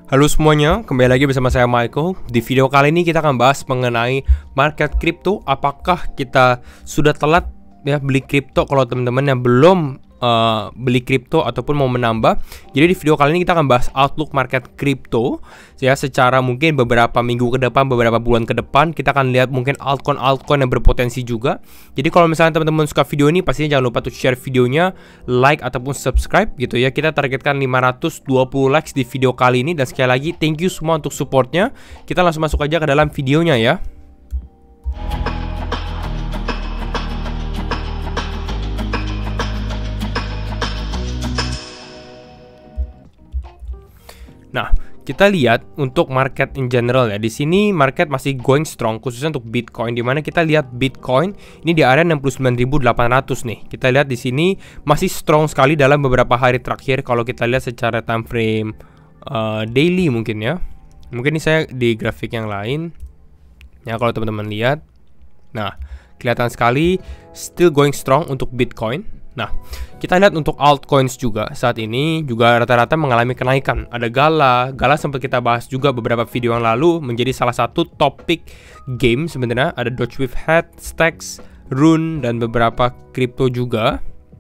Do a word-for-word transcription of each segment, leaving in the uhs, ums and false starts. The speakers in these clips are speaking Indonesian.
Halo semuanya, kembali lagi bersama saya Michael. Di video kali ini kita akan bahas mengenai market kripto. Apakah kita sudah telat ya beli kripto kalau teman-teman yang belum uh, beli kripto ataupun mau menambah. Jadi di video kali ini kita akan bahas outlook market kripto ya, secara mungkin beberapa minggu ke depan, beberapa bulan ke depan. Kita akan lihat mungkin altcoin-altcoin yang berpotensi juga. Jadi kalau misalnya teman-teman suka video ini, pastinya jangan lupa untuk share videonya, like ataupun subscribe gitu ya. Kita targetkan lima ratus dua puluh likes di video kali ini. Dan sekali lagi thank you semua untuk supportnya. Kita langsung masuk aja ke dalam videonya ya. Nah, kita lihat untuk market in general ya. Di sini market masih going strong, khususnya untuk Bitcoin, di mana kita lihat Bitcoin ini di area enam puluh sembilan ribu delapan ratus nih. Kita lihat di sini masih strong sekali dalam beberapa hari terakhir. Kalau kita lihat secara time frame uh, daily mungkin ya. Mungkin ini saya di grafik yang lain. Ya, kalau teman-teman lihat. Nah, kelihatan sekali still going strong untuk Bitcoin. Nah, kita lihat untuk altcoins juga saat ini juga rata-rata mengalami kenaikan. Ada Gala, Gala sempat kita bahas juga beberapa video yang lalu, menjadi salah satu topik game sebenarnya. Ada Dogecoin, Stacks, Rune, dan beberapa kripto juga.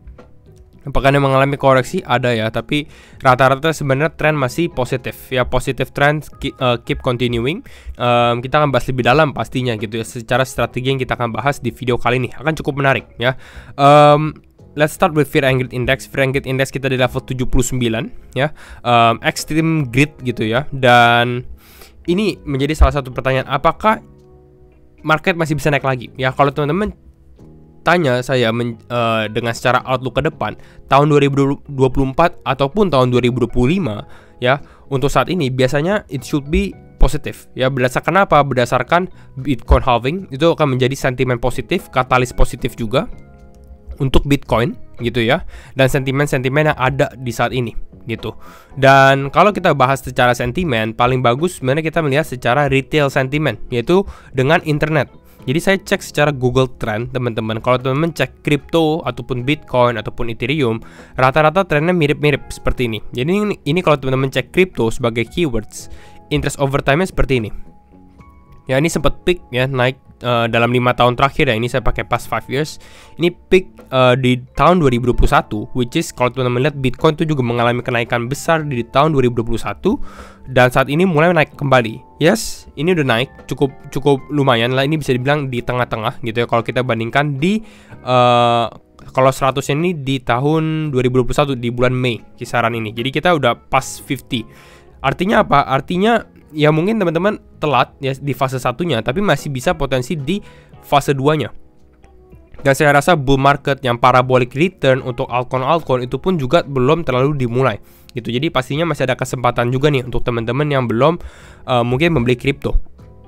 Apakah yang mengalami koreksi? Ada ya, tapi rata-rata sebenarnya tren masih positif ya, positive trend keep, uh, keep continuing. Um, kita akan bahas lebih dalam pastinya gitu ya, secara strategi yang kita akan bahas di video kali ini akan cukup menarik ya. Um, Let's start with Fear and Greed Index. Fear and Greed Index kita di level tujuh puluh sembilan ya, um, extreme greed gitu ya. Dan ini menjadi salah satu pertanyaan, apakah market masih bisa naik lagi ya? Kalau teman-teman tanya saya men, uh, dengan secara outlook ke depan tahun dua ribu dua puluh empat ataupun tahun dua ribu dua puluh lima ya, untuk saat ini biasanya it should be positif ya. Berdasarkan apa? Berdasarkan Bitcoin halving, itu akan menjadi sentimen positif, katalis positif juga untuk Bitcoin gitu ya, dan sentimen-sentimen yang ada di saat ini gitu. Dan kalau kita bahas secara sentimen, paling bagus sebenarnya kita melihat secara retail sentimen, yaitu dengan internet. Jadi saya cek secara Google Trend teman-teman. Kalau teman-teman cek kripto ataupun Bitcoin ataupun Ethereum, rata-rata trennya mirip-mirip seperti ini. Jadi ini, ini kalau teman-teman cek kripto sebagai keywords, interest over time-nya seperti ini. Ya, ini sempat peak ya, naik uh, dalam lima tahun terakhir ya. Ini saya pakai past five years. Ini peak uh, di tahun dua ribu dua puluh satu, which is kalau teman-teman lihat Bitcoin itu juga mengalami kenaikan besar di tahun dua ribu dua puluh satu, dan saat ini mulai naik kembali. Yes, ini udah naik cukup cukup lumayan lah. Ini bisa dibilang di tengah-tengah gitu ya, kalau kita bandingkan di uh, kalau seratus ini di tahun dua ribu dua puluh satu di bulan Mei kisaran ini. Jadi kita udah pas lima puluh. Artinya apa? Artinya ya mungkin teman-teman telat ya di fase satunya, tapi masih bisa potensi di fase duanya. Dan saya rasa bull market yang parabolic return untuk altcoin-altcoin itu pun juga belum terlalu dimulai gitu. Jadi pastinya masih ada kesempatan juga nih untuk teman-teman yang belum uh, mungkin membeli kripto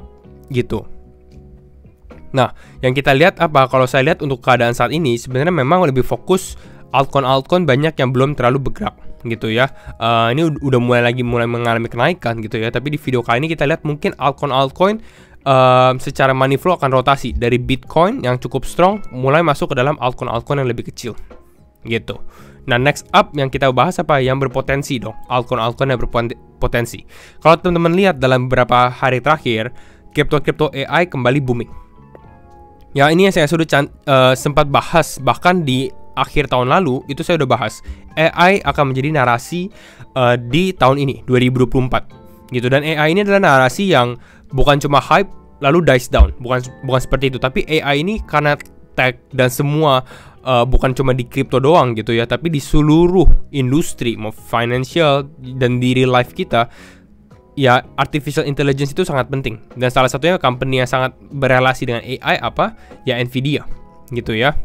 gitu. Nah, yang kita lihat apa? Kalau saya lihat untuk keadaan saat ini sebenarnya memang lebih fokus altcoin-altcoin banyak yang belum terlalu bergerak gitu ya. Uh, ini udah mulai lagi mulai mengalami kenaikan gitu ya. Tapi di video kali ini kita lihat mungkin altcoin-altcoin uh, secara money flow akan rotasi dari Bitcoin yang cukup strong mulai masuk ke dalam altcoin-altcoin yang lebih kecil gitu. Nah, next up yang kita bahas apa? Yang berpotensi dong, altcoin-altcoin yang berpotensi. Kalau teman-teman lihat dalam beberapa hari terakhir, kripto-kripto A I kembali booming. Ya, ini yang saya sudah uh, sempat bahas bahkan di akhir tahun lalu, itu saya udah bahas A I akan menjadi narasi uh, di tahun ini dua ribu dua puluh empat gitu. Dan A I ini adalah narasi yang bukan cuma hype lalu dies down, bukan bukan seperti itu. Tapi A I ini karena tech dan semua uh, bukan cuma di kripto doang gitu ya, tapi di seluruh industri mau financial dan di real life kita ya, artificial intelligence itu sangat penting. Dan salah satunya company yang sangat berelasi dengan A I apa? Ya Nvidia gitu ya.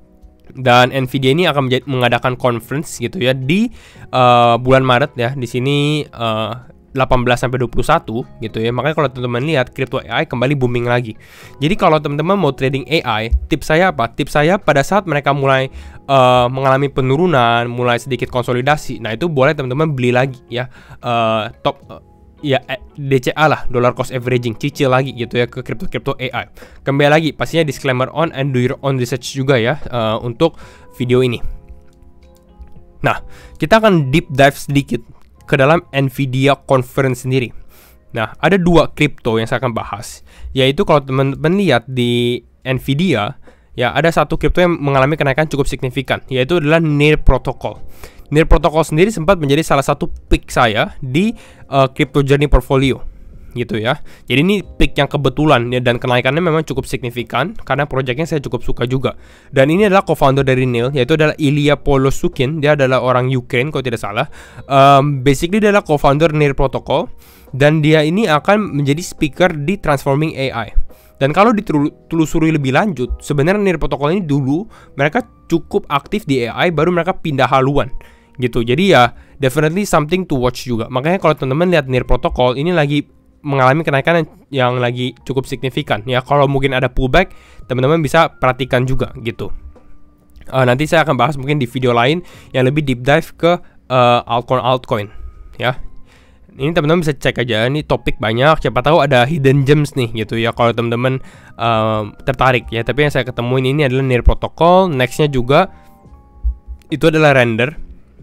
Dan Nvidia ini akan menjadi, mengadakan conference gitu ya di uh, bulan Maret ya. Di sini uh, delapan belas sampai dua puluh satu gitu ya. Makanya kalau teman-teman lihat kripto A I kembali booming lagi. Jadi kalau teman-teman mau trading A I, tips saya apa? Tips saya pada saat mereka mulai uh, mengalami penurunan, mulai sedikit konsolidasi, nah itu boleh teman-teman beli lagi ya. Uh, top uh, ya D C A lah, dollar cost averaging, cicil lagi gitu ya ke kripto-kripto A I. Kembali lagi pastinya disclaimer on and do your own research juga ya uh, untuk video ini. Nah, kita akan deep dive sedikit ke dalam Nvidia Conference sendiri. Nah, ada dua kripto yang saya akan bahas, yaitu kalau teman-teman lihat di Nvidia, ya ada satu kripto yang mengalami kenaikan cukup signifikan, yaitu adalah Near Protocol. Near Protocol sendiri sempat menjadi salah satu pick saya di uh, Crypto Journey Portfolio, gitu ya. Jadi ini pick yang kebetulan ya, dan kenaikannya memang cukup signifikan karena proyeknya saya cukup suka juga. Dan ini adalah co-founder dari Near, yaitu adalah Ilya Polosukin. Dia adalah orang Ukraine kalau tidak salah. Um, basically dia adalah co-founder Near Protocol, dan dia ini akan menjadi speaker di Transforming A I. Dan kalau ditelusuri lebih lanjut, sebenarnya Near Protocol ini dulu mereka cukup aktif di A I, baru mereka pindah haluan gitu. Jadi ya definitely something to watch juga. Makanya kalau teman-teman lihat Near Protocol ini lagi mengalami kenaikan yang lagi cukup signifikan ya. Kalau mungkin ada pullback, teman-teman bisa perhatikan juga gitu. Uh, nanti saya akan bahas mungkin di video lain yang lebih deep dive ke uh, altcoin altcoin ya. Ini teman-teman bisa cek aja, ini topik banyak, siapa tahu ada hidden gems nih gitu ya kalau teman-teman uh, tertarik ya. Tapi yang saya ketemuin ini adalah Near Protocol. Nextnya juga itu adalah Render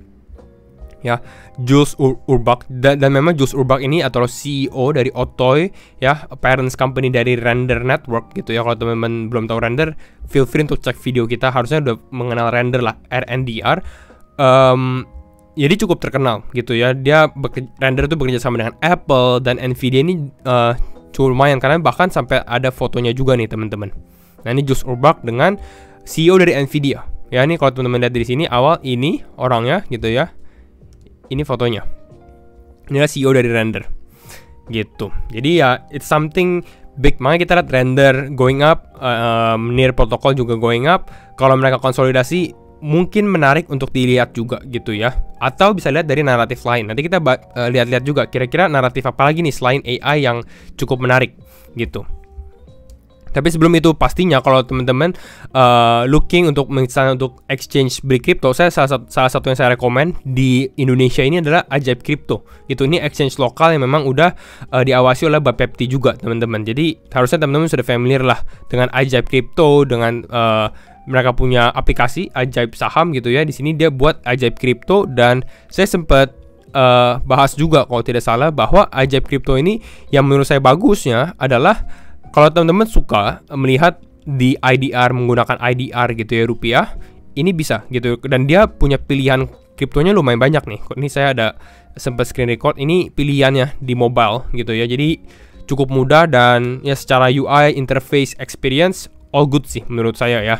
ya, Jules Ur Urbach, dan, dan memang Jules Urbach ini atau C E O dari Otoy ya, parents company dari Render Network gitu ya. Kalau teman-teman belum tahu Render, feel free untuk cek video kita, harusnya udah mengenal Render lah, R N D R. Um, jadi cukup terkenal gitu ya. Dia Render itu bekerja sama dengan Apple dan Nvidia ini uh, cukup lumayan, karena bahkan sampai ada fotonya juga nih teman-teman. Nah ini Jules Urbach dengan C E O dari Nvidia ya. Ini kalau teman-teman lihat dari sini awal, ini orangnya gitu ya. Ini fotonya. Ini adalah C E O dari Render gitu. Jadi ya it's something big. Makanya kita lihat Render going up, um, Near Protocol juga going up. Kalau mereka konsolidasi mungkin menarik untuk dilihat juga gitu ya. Atau bisa lihat dari naratif lain. Nanti kita uh, lihat-lihat juga kira-kira naratif apa lagi nih selain A I yang cukup menarik gitu. Tapi sebelum itu, pastinya kalau teman-teman uh, looking untuk misalnya untuk exchange beli crypto, saya salah satu, salah satu yang saya rekomend di Indonesia ini adalah Ajaib Crypto. Itu ini exchange lokal yang memang udah uh, diawasi oleh Bapepti juga teman-teman. Jadi harusnya teman-teman sudah familiar lah dengan Ajaib Crypto, dengan uh, mereka punya aplikasi Ajaib Saham gitu ya. Di sini dia buat Ajaib Crypto, dan saya sempat uh, bahas juga kalau tidak salah bahwa Ajaib Crypto ini yang menurut saya bagusnya adalah kalau teman-teman suka melihat di I D R, menggunakan I D R gitu ya, rupiah, ini bisa gitu. Dan dia punya pilihan kriptonya lumayan banyak nih. Ini saya ada sempat screen record, ini pilihannya di mobile gitu ya. Jadi cukup mudah, dan ya secara U I, interface, experience, all good sih menurut saya ya.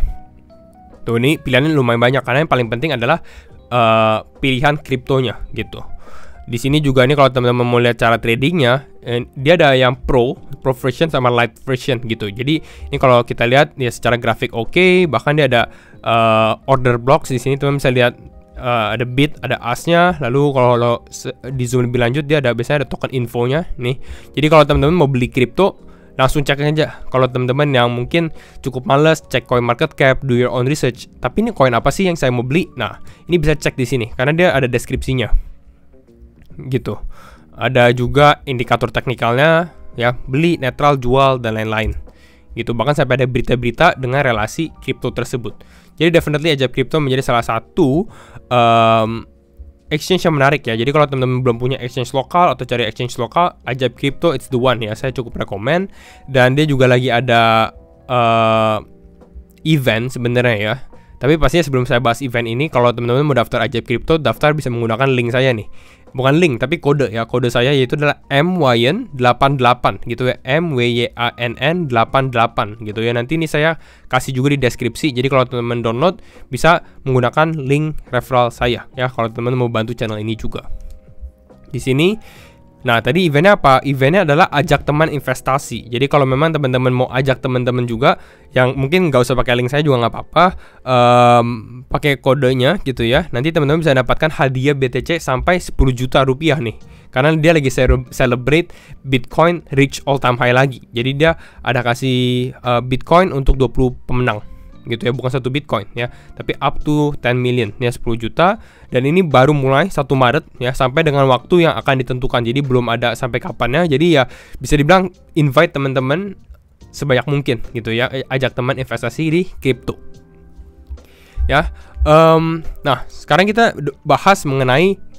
Tuh ini pilihannya lumayan banyak, karena yang paling penting adalah uh, pilihan kriptonya gitu. Di sini juga ini kalau teman-teman mau lihat cara tradingnya, eh, dia ada yang pro, pro version sama light version gitu. Jadi ini kalau kita lihat ya secara grafik oke, okay, bahkan dia ada uh, order blocks di sini. Teman-teman bisa lihat uh, ada bit, ada asnya. Lalu kalau di zoom lebih lanjut, dia ada biasanya ada token infonya nih. Jadi kalau teman-teman mau beli kripto, langsung cek aja. Kalau teman-teman yang mungkin cukup males cek coin market cap, do your own research. Tapi ini koin apa sih yang saya mau beli? Nah, ini bisa cek di sini karena dia ada deskripsinya. Gitu. Ada juga indikator teknikalnya ya, beli, netral, jual, dan lain-lain gitu. Bahkan sampai ada berita-berita dengan relasi kripto tersebut. Jadi definitely Ajaib Crypto menjadi salah satu um, exchange yang menarik ya. Jadi kalau teman-teman belum punya exchange lokal atau cari exchange lokal, Ajaib Crypto it's the one ya. Saya cukup rekomend. Dan dia juga lagi ada uh, event sebenarnya ya. Tapi pastinya sebelum saya bahas event ini, kalau teman-teman mau daftar Ajaib Crypto, daftar bisa menggunakan link saya nih. Bukan link, tapi kode ya. Kode saya yaitu adalah M Y N delapan delapan gitu ya. M W Y A N N delapan delapan gitu ya. Nanti ini saya kasih juga di deskripsi. Jadi kalau teman-teman download, bisa menggunakan link referral saya ya. Kalau teman-teman mau bantu channel ini juga. Di sini, nah tadi eventnya apa? Eventnya adalah ajak teman investasi. Jadi kalau memang teman-teman mau ajak teman-teman juga, yang mungkin nggak usah pakai link saya juga nggak apa-apa, um, pakai kodenya gitu ya. Nanti teman-teman bisa dapatkan hadiah B T C sampai sepuluh juta rupiah nih. Karena dia lagi celebrate Bitcoin reach all time high lagi. Jadi dia ada kasih uh, Bitcoin untuk dua puluh pemenang gitu ya, bukan satu Bitcoin ya, tapi up to ten million ya, sepuluh juta. Dan ini baru mulai satu Maret ya, sampai dengan waktu yang akan ditentukan. Jadi belum ada sampai kapannya. Jadi ya bisa dibilang invite teman-teman sebanyak mungkin gitu ya, ajak teman investasi di kripto ya. Um, nah sekarang kita bahas mengenai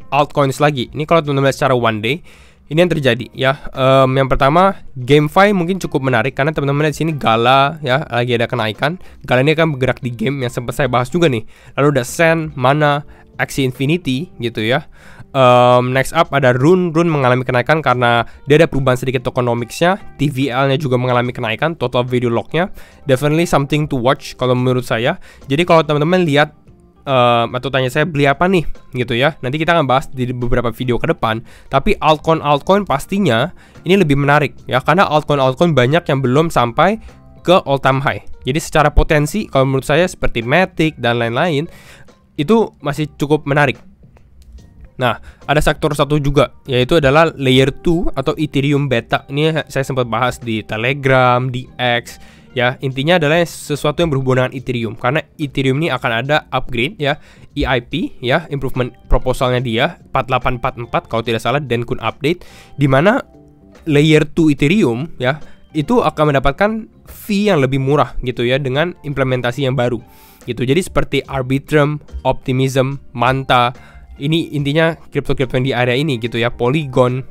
altcoins lagi. Ini kalau teman-teman lihat secara one day, ini yang terjadi ya. Um, yang pertama, GameFi mungkin cukup menarik karena teman-teman lihat di sini Gala ya lagi ada kenaikan. Gala ini akan bergerak di game yang sempat saya bahas juga nih. Lalu ada Sen, Mana, Axie Infinity gitu ya. Um, next up ada Rune. Rune mengalami kenaikan karena dia ada perubahan sedikit tokenomicsnya. T V L-nya juga mengalami kenaikan. Total video log-nya definitely something to watch kalau menurut saya. Jadi kalau teman-teman lihat Uh, atau tanya saya beli apa nih gitu ya, nanti kita akan bahas di beberapa video ke depan. Tapi altcoin altcoin pastinya ini lebih menarik ya, karena altcoin altcoin banyak yang belum sampai ke all time high. Jadi secara potensi kalau menurut saya seperti Matic dan lain-lain itu masih cukup menarik. Nah, ada sektor satu juga, yaitu adalah layer dua atau Ethereum beta. Ini saya sempat bahas di Telegram, di X. Ya, intinya adalah sesuatu yang berhubungan dengan Ethereum, karena Ethereum ini akan ada upgrade ya, E I P ya, improvement proposalnya dia empat delapan empat empat kalau tidak salah, Dencun update, di mana layer dua Ethereum ya itu akan mendapatkan fee yang lebih murah gitu ya dengan implementasi yang baru gitu. Jadi seperti Arbitrum, Optimism, Manta, ini intinya kripto-kripto yang di area ini gitu ya, Polygon,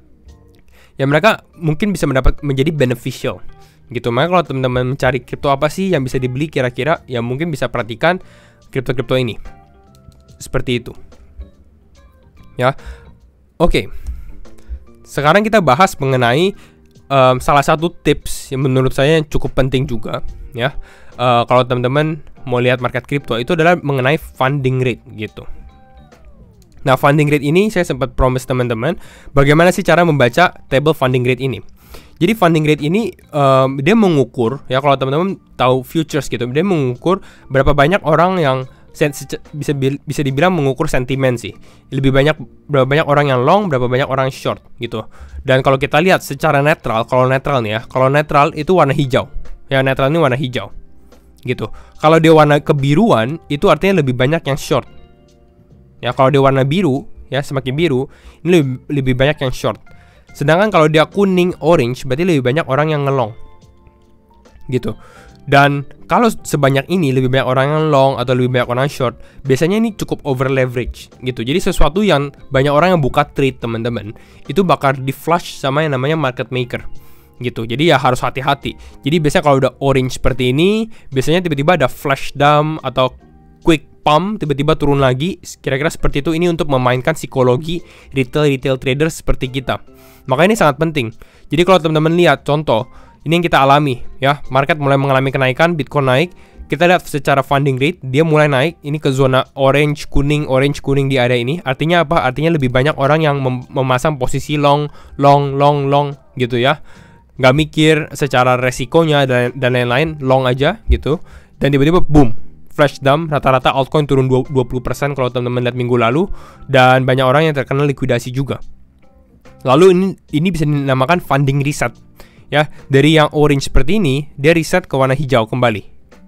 ya mereka mungkin bisa mendapat menjadi beneficial gitu. Makanya kalau teman-teman mencari kripto apa sih yang bisa dibeli kira-kira, ya mungkin bisa perhatikan kripto-kripto ini seperti itu ya. Oke, sekarang kita bahas mengenai um, salah satu tips yang menurut saya yang cukup penting juga ya. Uh, kalau teman-teman mau lihat market kripto itu adalah mengenai funding rate gitu. Nah, funding rate ini saya sempat promise teman-teman bagaimana sih cara membaca table funding rate ini. Jadi funding rate ini um, dia mengukur ya, kalau teman-teman tahu futures gitu, dia mengukur berapa banyak orang yang bisa bisa dibilang mengukur sentimen sih. Lebih banyak berapa banyak orang yang long, berapa banyak orang short gitu. Dan kalau kita lihat secara netral, kalau netral nih ya, kalau netral itu warna hijau. Ya, netral ini warna hijau. Gitu. Kalau dia warna kebiruan itu artinya lebih banyak yang short. Ya, kalau dia warna biru ya, semakin biru, ini lebih, lebih banyak yang short. Sedangkan kalau dia kuning orange berarti lebih banyak orang yang ngelong gitu. Dan kalau sebanyak ini lebih banyak orang yang long atau lebih banyak orang short, biasanya ini cukup over leverage gitu. Jadi sesuatu yang banyak orang yang buka trade teman-teman, itu bakal di flush sama yang namanya market maker gitu. Jadi ya harus hati-hati. Jadi biasanya kalau udah orange seperti ini, biasanya tiba-tiba ada flash dump atau quick pump, tiba-tiba turun lagi. Kira-kira seperti itu, ini untuk memainkan psikologi retail retail trader seperti kita. Maka ini sangat penting. Jadi kalau teman-teman lihat contoh, ini yang kita alami ya, market mulai mengalami kenaikan, Bitcoin naik, kita lihat secara funding rate dia mulai naik, ini ke zona orange kuning, orange kuning di area ini. Artinya apa? Artinya lebih banyak orang yang mem memasang posisi long, long, long, long gitu ya. Nggak mikir secara resikonya dan dan lain-lain, long aja gitu. Dan tiba-tiba boom, flash dump, rata-rata altcoin turun dua puluh persen kalau teman-teman lihat minggu lalu, dan banyak orang yang terkena likuidasi juga. Lalu ini ini bisa dinamakan funding reset ya. Dari yang orange seperti ini, dia reset ke warna hijau kembali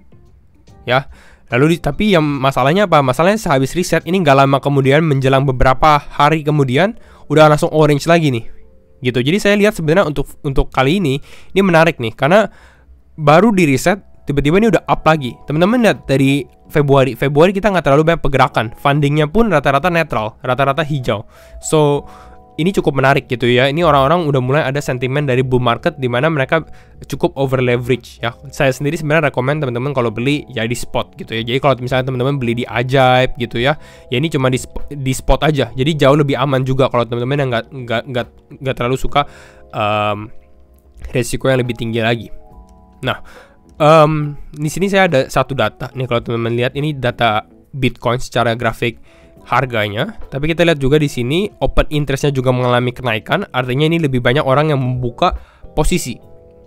ya. Lalu tapi yang masalahnya apa? Masalahnya sehabis reset ini nggak lama kemudian, menjelang beberapa hari kemudian udah langsung orange lagi nih gitu. Jadi saya lihat sebenarnya untuk untuk kali ini ini menarik nih, karena baru di reset tiba-tiba ini udah up lagi. Teman-teman lihat dari Februari Februari kita nggak terlalu banyak pergerakan, fundingnya pun rata-rata netral, rata-rata hijau. So ini cukup menarik gitu ya. Ini orang-orang udah mulai ada sentimen dari bull market di mana mereka cukup over leverage ya. Saya sendiri sebenarnya rekomend teman-teman kalau beli ya di spot gitu ya. Jadi kalau misalnya teman-teman beli di Ajaib gitu ya, ya ini cuma di spot, di spot aja. Jadi jauh lebih aman juga kalau teman-teman yang nggak nggak nggak nggak terlalu suka um, resiko yang lebih tinggi lagi. Nah, um, di sini saya ada satu data nih, kalau teman-teman lihat ini data Bitcoin secara grafik harganya, tapi kita lihat juga di sini open interestnya juga mengalami kenaikan, artinya ini lebih banyak orang yang membuka posisi.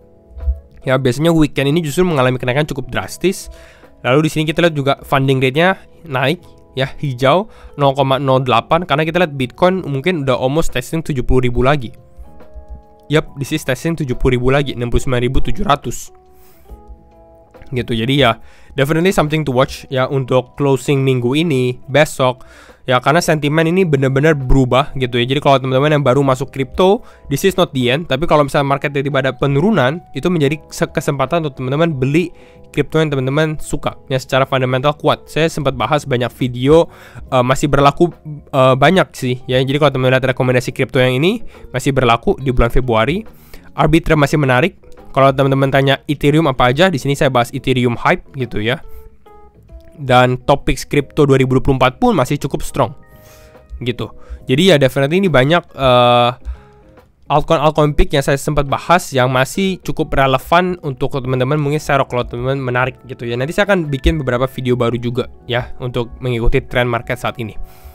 Ya, biasanya weekend ini justru mengalami kenaikan cukup drastis. Lalu di sini kita lihat juga funding rate-nya naik ya, hijau nol koma nol delapan, karena kita lihat Bitcoin mungkin udah almost testing tujuh puluh ribu lagi. Yap, this is testing tujuh puluh ribu lagi, enam puluh sembilan ribu tujuh ratus. gitu. Jadi ya definitely something to watch ya untuk closing minggu ini, besok ya, karena sentimen ini benar-benar berubah gitu ya. Jadi kalau teman-teman yang baru masuk kripto, this is not the end. Tapi kalau misalnya market tiba-tiba ada penurunan, itu menjadi kesempatan untuk teman-teman beli kripto yang teman-teman suka ya, secara fundamental kuat. Saya sempat bahas banyak video, uh, masih berlaku uh, banyak sih ya. Jadi kalau teman-teman lihat rekomendasi kripto yang ini masih berlaku di bulan Februari. Arbitrum masih menarik. Kalau teman-teman tanya Ethereum apa aja, di sini saya bahas Ethereum hype gitu ya. Dan topik kripto dua ribu dua puluh empat pun masih cukup strong gitu. Jadi ya definitely ini banyak uh, altcoin-altcoin pick yang saya sempat bahas yang masih cukup relevan untuk teman-teman mungkin share kalau teman-teman menarik gitu ya. Nanti saya akan bikin beberapa video baru juga ya untuk mengikuti tren market saat ini.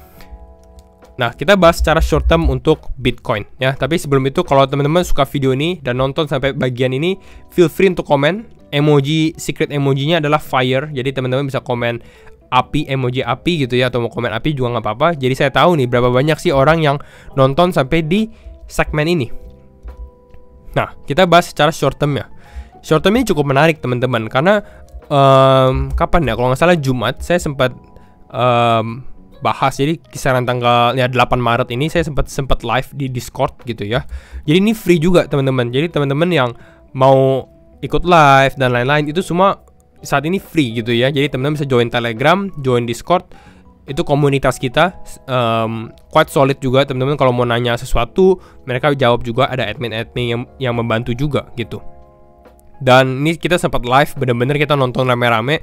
Nah, kita bahas secara short term untuk Bitcoin ya. Tapi sebelum itu, kalau teman-teman suka video ini dan nonton sampai bagian ini, feel free untuk komen. Emoji, secret emojinya adalah fire. Jadi teman-teman bisa komen api, emoji api gitu ya, atau mau komen api juga nggak apa-apa. Jadi saya tahu nih berapa banyak sih orang yang nonton sampai di segmen ini. Nah, kita bahas secara short term ya. Short term ini cukup menarik teman-teman, karena um, kapan ya? Kalau nggak salah Jumat saya sempat um, bahas. Jadi kisaran tanggal ya delapan Maret ini saya sempat sempat live di Discord gitu ya. Jadi ini free juga teman-teman. Jadi teman-teman yang mau ikut live dan lain-lain itu semua saat ini free gitu ya. Jadi teman-teman bisa join Telegram, join Discord. Itu komunitas kita um, quite solid juga teman-teman. Kalau mau nanya sesuatu mereka jawab juga, ada admin-admin yang yang membantu juga gitu. Dan ini kita sempat live, bener-bener kita nonton rame-rame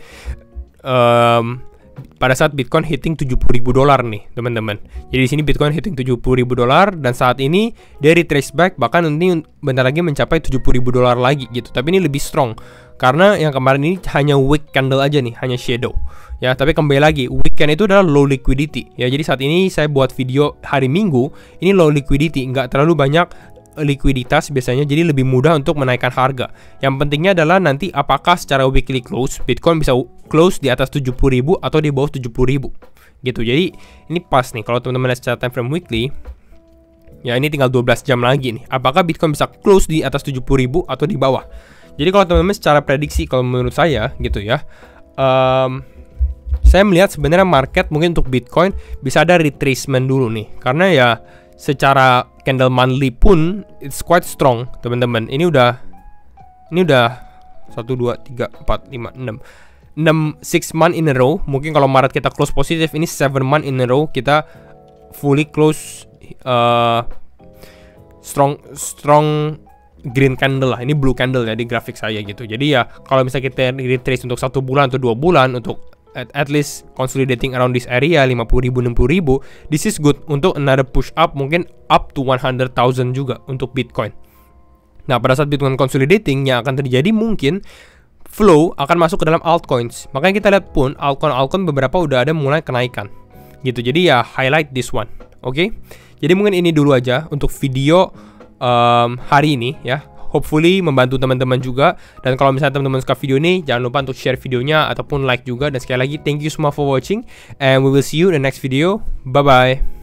um, pada saat Bitcoin hitting tujuh puluh ribu dolar nih teman-teman. Jadi di sini Bitcoin hitting tujuh puluh ribu dolar dan saat ini dari trace back bahkan nanti bentar lagi mencapai tujuh puluh ribu dolar lagi gitu. Tapi ini lebih strong karena yang kemarin ini hanya wick candle aja nih, hanya shadow. Ya, tapi kembali lagi weekend itu adalah low liquidity. Ya, jadi saat ini saya buat video hari Minggu, ini low liquidity, nggak terlalu banyak likuiditas biasanya, jadi lebih mudah untuk menaikkan harga. Yang pentingnya adalah nanti apakah secara weekly close Bitcoin bisa close di atas tujuh puluh ribu atau di bawah tujuh puluh ribu gitu. Jadi ini pas nih kalau teman-teman lihat secara time frame weekly. Ya, ini tinggal dua belas jam lagi nih. Apakah Bitcoin bisa close di atas tujuh puluh ribu atau di bawah? Jadi kalau teman-teman secara prediksi, kalau menurut saya gitu ya, um, saya melihat sebenarnya market mungkin untuk Bitcoin bisa ada retracement dulu nih, karena ya secara candle monthly pun it's quite strong teman-teman. Ini udah ini udah satu dua tiga empat lima enam enam six month in a row. Mungkin kalau Maret kita close positif, ini seven month in a row kita fully close uh, strong strong green candle lah. Ini blue candle ya di grafik saya gitu. Jadi ya kalau misalnya kita retrace untuk satu bulan atau dua bulan untuk At, at least consolidating around this area lima puluh ribu, enam puluh ribu, this is good untuk another push up, mungkin up to one hundred thousand juga untuk Bitcoin. Nah, pada saat Bitcoin consolidating yang akan terjadi mungkin flow akan masuk ke dalam altcoins. Makanya kita lihat pun altcoin-altcoin beberapa udah ada mulai kenaikan gitu. Jadi ya highlight this one. Oke, okay? Jadi mungkin ini dulu aja untuk video um, hari ini ya. Hopefully membantu teman-teman juga. Dan kalau misalnya teman-teman suka video ini, jangan lupa untuk share videonya ataupun like juga. Dan sekali lagi, thank you semua for watching. And we will see you in the next video. Bye-bye.